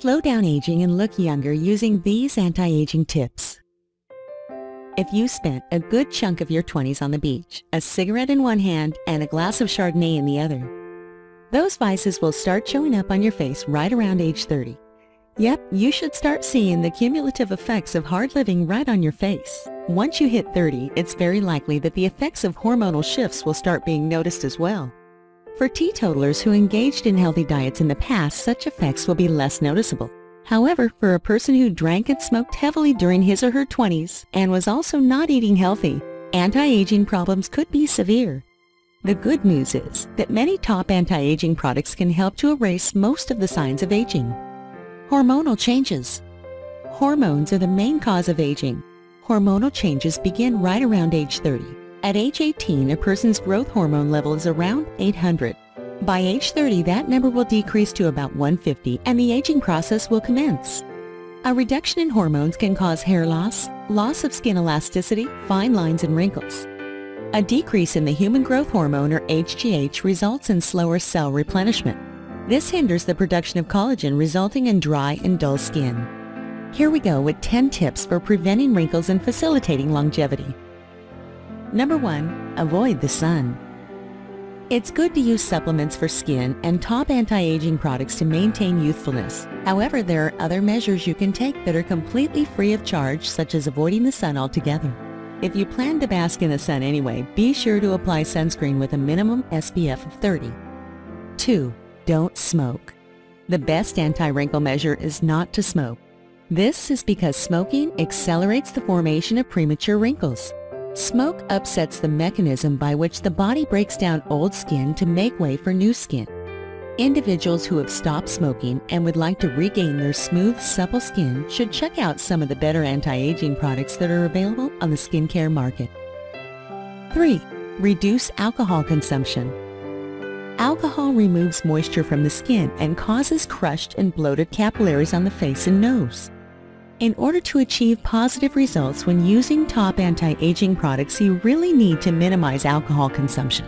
Slow down aging and look younger using these anti-aging tips. If you spent a good chunk of your 20s on the beach, a cigarette in one hand and a glass of Chardonnay in the other, those vices will start showing up on your face right around age 30. Yep, you should start seeing the cumulative effects of hard living right on your face. Once you hit 30, it's very likely that the effects of hormonal shifts will start being noticed as well. For teetotalers who engaged in healthy diets in the past, such effects will be less noticeable. However, for a person who drank and smoked heavily during his or her 20s and was also not eating healthy, anti-aging problems could be severe. The good news is that many top anti-aging products can help to erase most of the signs of aging. Hormonal changes. Hormones are the main cause of aging. Hormonal changes begin right around age 30. At age 18, a person's growth hormone level is around 800. By age 30, that number will decrease to about 150 and the aging process will commence. A reduction in hormones can cause hair loss, loss of skin elasticity, fine lines, and wrinkles. A decrease in the human growth hormone, or HGH, results in slower cell replenishment. This hinders the production of collagen, resulting in dry and dull skin. Here we go with 10 tips for preventing wrinkles and facilitating longevity. Number 1. Avoid the sun. It's good to use supplements for skin and top anti-aging products to maintain youthfulness. However, there are other measures you can take that are completely free of charge, such as avoiding the sun altogether. If you plan to bask in the sun anyway, be sure to apply sunscreen with a minimum SPF of 30. 2. Don't smoke. The best anti-wrinkle measure is not to smoke. This is because smoking accelerates the formation of premature wrinkles. Smoke upsets the mechanism by which the body breaks down old skin to make way for new skin. Individuals who have stopped smoking and would like to regain their smooth, supple skin should check out some of the better anti-aging products that are available on the skincare market. 3. Reduce alcohol consumption. Alcohol removes moisture from the skin and causes crushed and bloated capillaries on the face and nose. In order to achieve positive results when using top anti-aging products, you really need to minimize alcohol consumption.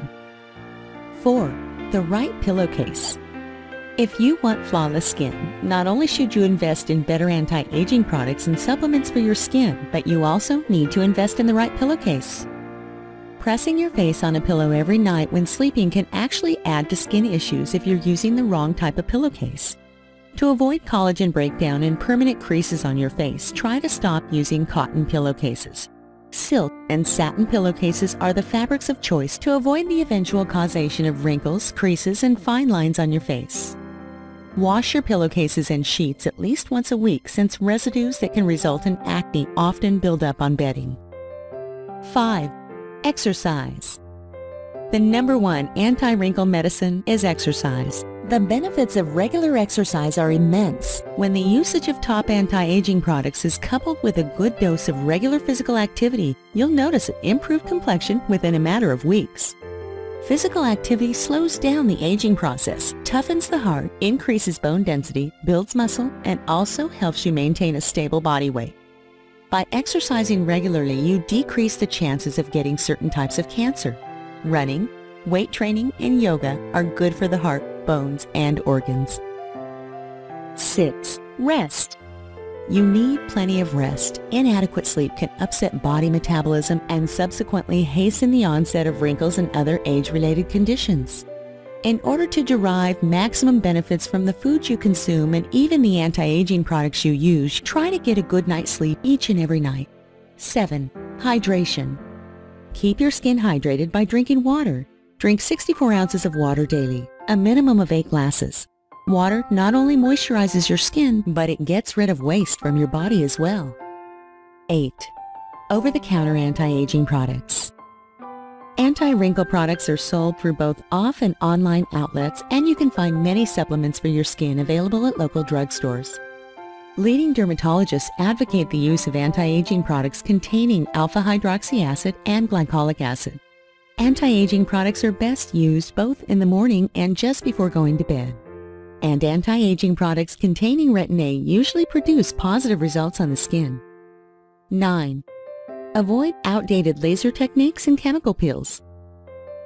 4. The right pillowcase. If you want flawless skin, not only should you invest in better anti-aging products and supplements for your skin, but you also need to invest in the right pillowcase. Pressing your face on a pillow every night when sleeping can actually add to skin issues if you're using the wrong type of pillowcase. To avoid collagen breakdown and permanent creases on your face, try to stop using cotton pillowcases. Silk and satin pillowcases are the fabrics of choice to avoid the eventual causation of wrinkles, creases, and fine lines on your face. Wash your pillowcases and sheets at least once a week, since residues that can result in acne often build up on bedding. 5. Exercise. The number 1 anti-wrinkle medicine is exercise. The benefits of regular exercise are immense. When the usage of top anti-aging products is coupled with a good dose of regular physical activity, you'll notice an improved complexion within a matter of weeks. Physical activity slows down the aging process, toughens the heart, increases bone density, builds muscle, and also helps you maintain a stable body weight. By exercising regularly, you decrease the chances of getting certain types of cancer. Running, weight training, and yoga are good for the heart, bones, and organs. 6. Rest. You need plenty of rest. Inadequate sleep can upset body metabolism and subsequently hasten the onset of wrinkles and other age-related conditions. In order to derive maximum benefits from the foods you consume and even the anti-aging products you use, try to get a good night's sleep each and every night. 7. Hydration. Keep your skin hydrated by drinking water. Drink 64 ounces of water daily, a minimum of 8 glasses. Water not only moisturizes your skin, but it gets rid of waste from your body as well. 8. Over-the-counter anti-aging products. Anti-wrinkle products are sold through both off and online outlets, and you can find many supplements for your skin available at local drugstores. Leading dermatologists advocate the use of anti-aging products containing alpha-hydroxy acid and glycolic acid. Anti-aging products are best used both in the morning and just before going to bed. And anti-aging products containing retin A usually produce positive results on the skin. 9. Avoid outdated laser techniques and chemical peels.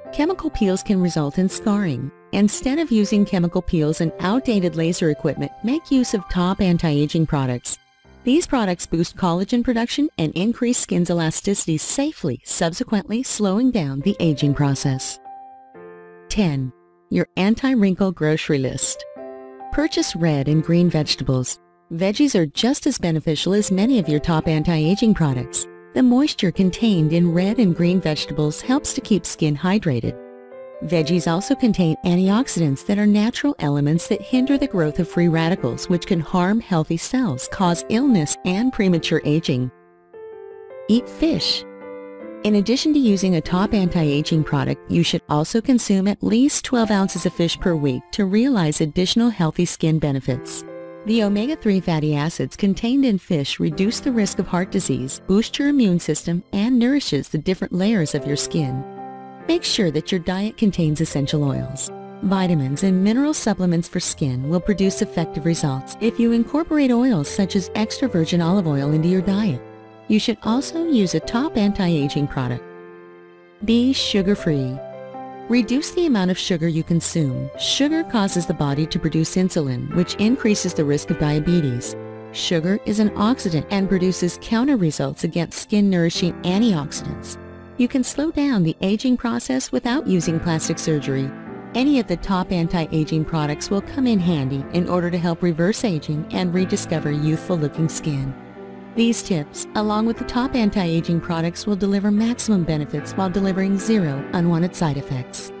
Chemical peels can result in scarring. Instead of using chemical peels and outdated laser equipment, make use of top anti-aging products. These products boost collagen production and increase skin's elasticity safely, subsequently slowing down the aging process. 10. Your anti-wrinkle grocery list. Purchase red and green vegetables. Veggies are just as beneficial as many of your top anti-aging products. The moisture contained in red and green vegetables helps to keep skin hydrated. Veggies also contain antioxidants that are natural elements that hinder the growth of free radicals, which can harm healthy cells, cause illness, and premature aging. Eat fish. In addition to using a top anti-aging product, you should also consume at least 12 ounces of fish per week to realize additional healthy skin benefits. The omega-3 fatty acids contained in fish reduce the risk of heart disease, boost your immune system, and nourishes the different layers of your skin. Make sure that your diet contains essential oils. Vitamins and mineral supplements for skin will produce effective results if you incorporate oils such as extra virgin olive oil into your diet. You should also use a top anti-aging product. Be sugar-free. Reduce the amount of sugar you consume. Sugar causes the body to produce insulin, which increases the risk of diabetes. Sugar is an oxidant and produces counter results against skin-nourishing antioxidants. You can slow down the aging process without using plastic surgery. Any of the top anti-aging products will come in handy in order to help reverse aging and rediscover youthful-looking skin. These tips, along with the top anti-aging products, will deliver maximum benefits while delivering zero unwanted side effects.